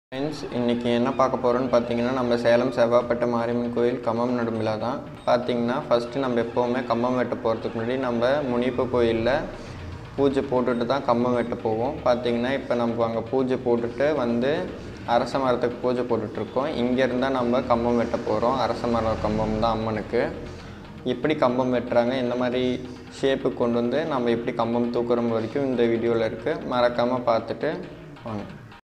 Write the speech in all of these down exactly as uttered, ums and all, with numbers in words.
Friends, இன்றைக்கி என்ன பார்க்க போகிறோன்னு பார்த்தீங்கன்னா, நம்ம சேலம் செவ்வாப்பேட்டை மாரியம்மன் கோயில் கம்பம் நடும் விழா தான். பார்த்தீங்கன்னா ஃபஸ்ட்டு நம்ம எப்போவுமே கம்பம் வெட்ட போகிறதுக்கு முன்னாடி நம்ம முனிப்பு கோயிலில் பூஜை போட்டுட்டு தான் கம்பம் வெட்ட போவோம். பார்த்திங்கன்னா இப்போ நம்ம அங்கே பூஜை போட்டுட்டு வந்து அரச மரத்துக்கு பூஜை போட்டுட்ருக்கோம். இங்கேருந்தால் நம்ம கம்பம் வெட்ட போகிறோம். அரச மர கம்பம் தான் அம்மனுக்கு. எப்படி கம்பம் வெட்டுறாங்க, இந்த மாதிரி ஷேப்பு கொண்டு வந்து நம்ம எப்படி கம்பம் தூக்குற வரைக்கும் இந்த வீடியோவில் இருக்குது. மறக்காமல் பார்த்துட்டு வாங்க.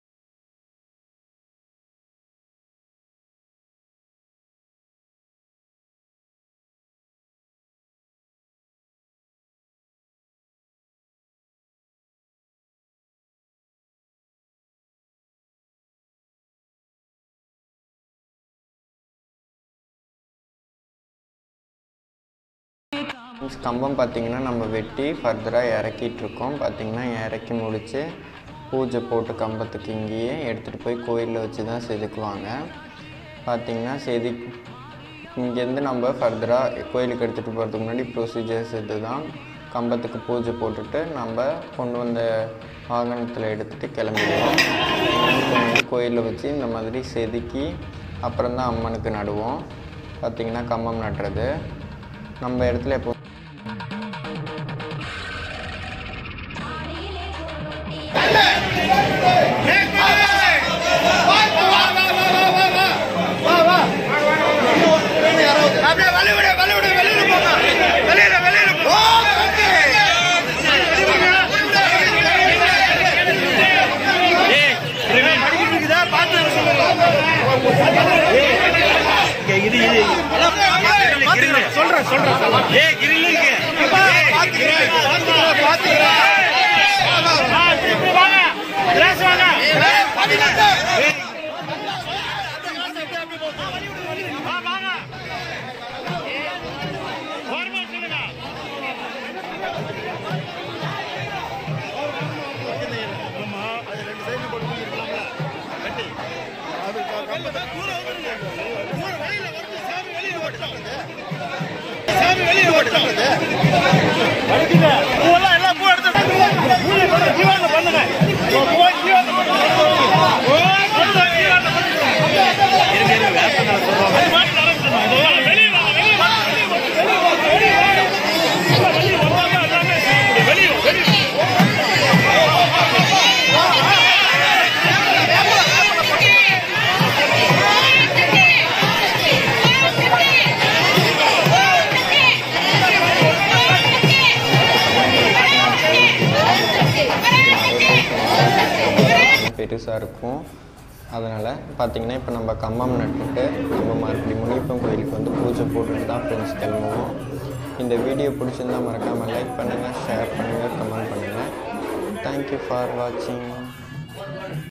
கம்பம் பார்த்திங்கன்னா நம்ம வெட்டி ஃபர்தராக இறக்கிட்டுருக்கோம். பார்த்திங்கன்னா இறக்கி முடித்து பூஜை போட்டு கம்பத்துக்கு இங்கேயே எடுத்துகிட்டு போய் கோயிலில் வச்சு தான் செதுக்குவாங்க. பார்த்திங்கன்னா செது இங்கேருந்து நம்ம ஃபர்தராக கோயிலுக்கு எடுத்துகிட்டு போகிறதுக்கு முன்னாடி ப்ரொசீஜர்ஸ் இது தான். கம்பத்துக்கு பூஜை போட்டுட்டு நம்ம கொண்டு வந்த வாகனத்தில் எடுத்துகிட்டு கிளம்பிடுவோம். கொண்டு வந்து கோயிலில் வச்சு இந்த மாதிரி செதுக்கி அப்புறம் தான் அம்மனுக்கு நடுவோம். பார்த்திங்கன்னா கம்பம் நடுறது நம்ம இடத்துல எப்போ சொல்றேன் சொல்றேன் ஏ கிரில்லுங்க பாத்துக்கிறேன் பாத்துக்கிறேன் பாத்துக்கிறேன் திருப்பி வாங்க கிளாஸ் வாங்க பதினெட்டு வா வாங்க ஃபார்மல் சொல்லுங்க ஆமா அது ரெண்டு சைடுல போட்டு இருக்கலாம்ல கட்டி அது கம்பத்தை தூர வந்துருங்க தூர வெளியில வந்து சாமி வெளியில ஓடுறாங்க சாமி வெளியில ஓடுறாங்க அடுக்குங்க பூவெல்லாம் எல்லாம் பூ எடுத்து பூல போட்டு ஜீவான பண்ணுங்க பூ ஜீவான பண்ணுங்க ஓ பூ ஜீவான பண்ணுங்க இருங்க இருங்க வேப்பனால சொல்றாங்க அது மாதிரி நடந்துச்சு வெளியில வாங்க வெளியில வாங்க வெளியில வாங்க வெளியில வாங்க எல்லாமே வெளியில வெளியில பெருசாக இருக்கும். அதனால் பார்த்திங்கன்னா இப்போ நம்ம கம்பம் நட்டுட்டு நம்ம மறுபடியும் முனியப்பன் கோயிலுக்கு வந்து பூஜை போட்டுட்டு தான் ஃப்ரெண்ட்ஸ் கிளம்புவோம். இந்த வீடியோ பிடிச்சிருந்தால் மறக்காமல் லைக் பண்ணுங்கள், ஷேர் பண்ணுங்கள், கமெண்ட் பண்ணுங்கள். தேங்க்யூ ஃபார் வாட்சிங்.